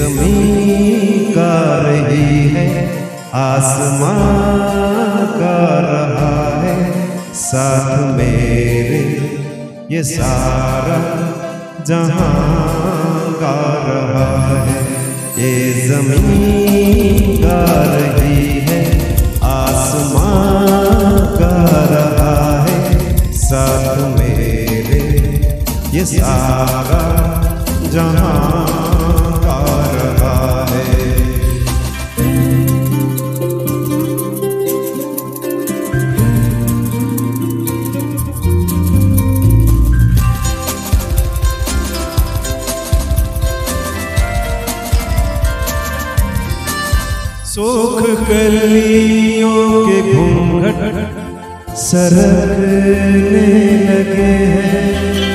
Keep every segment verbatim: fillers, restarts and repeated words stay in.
ज़मीं का रही है, आसमां का रहा है साथ मेरे, ये सारा जहां का रहा है। ये ज़मीं का रही है, आसमां का रहा है साथ मेरे, ये सारा जहां का रहा है। सूख कलियों के घूंघट सरकने लगे हैं,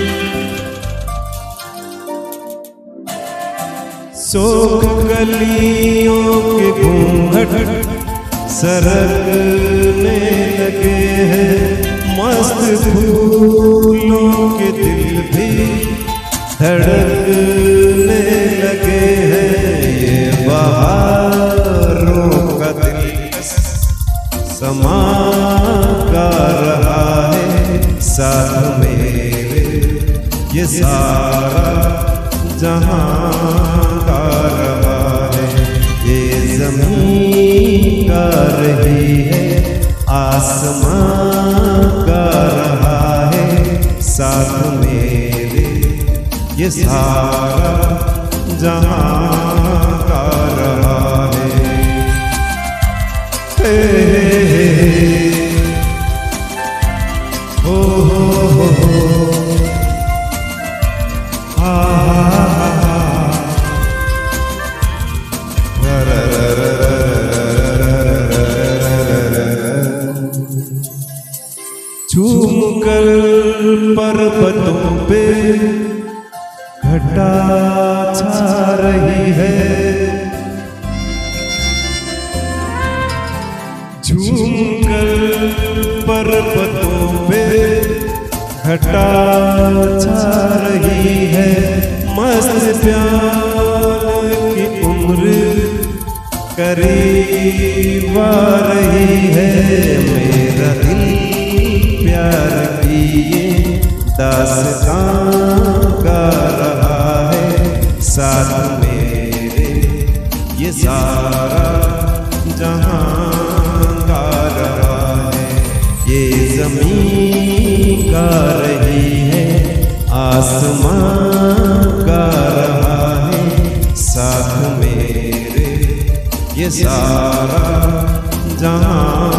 सूख कलियों के घूंघट सरकने लगे हैं, मस्त फूलों के दिल भी धड़कने लगे हैं। ये बहारों का दिल समा का रहा है साथ मेरे, ये सारा जहां का रहा है। ये ज़मीं का रही है, आसमां का रहा है साथ मेरे, ये सारा जहां का रहा है। हे हे हे हो हो हो हो हा हा हा झूम कर पर्वतों पे घटा छा रही है, झूम कर पर्वतों पे घटा छा रही है, मस्त प्यार की उम्र करीब आ रही है। मेरा दिल प्यार की ये दास्तां का रहा है साथ मेरे, ये सारा जहां का रहा है। ये ज़मीं का रही है, आसमां का रहा है साथ मेरे, ये सारा जहां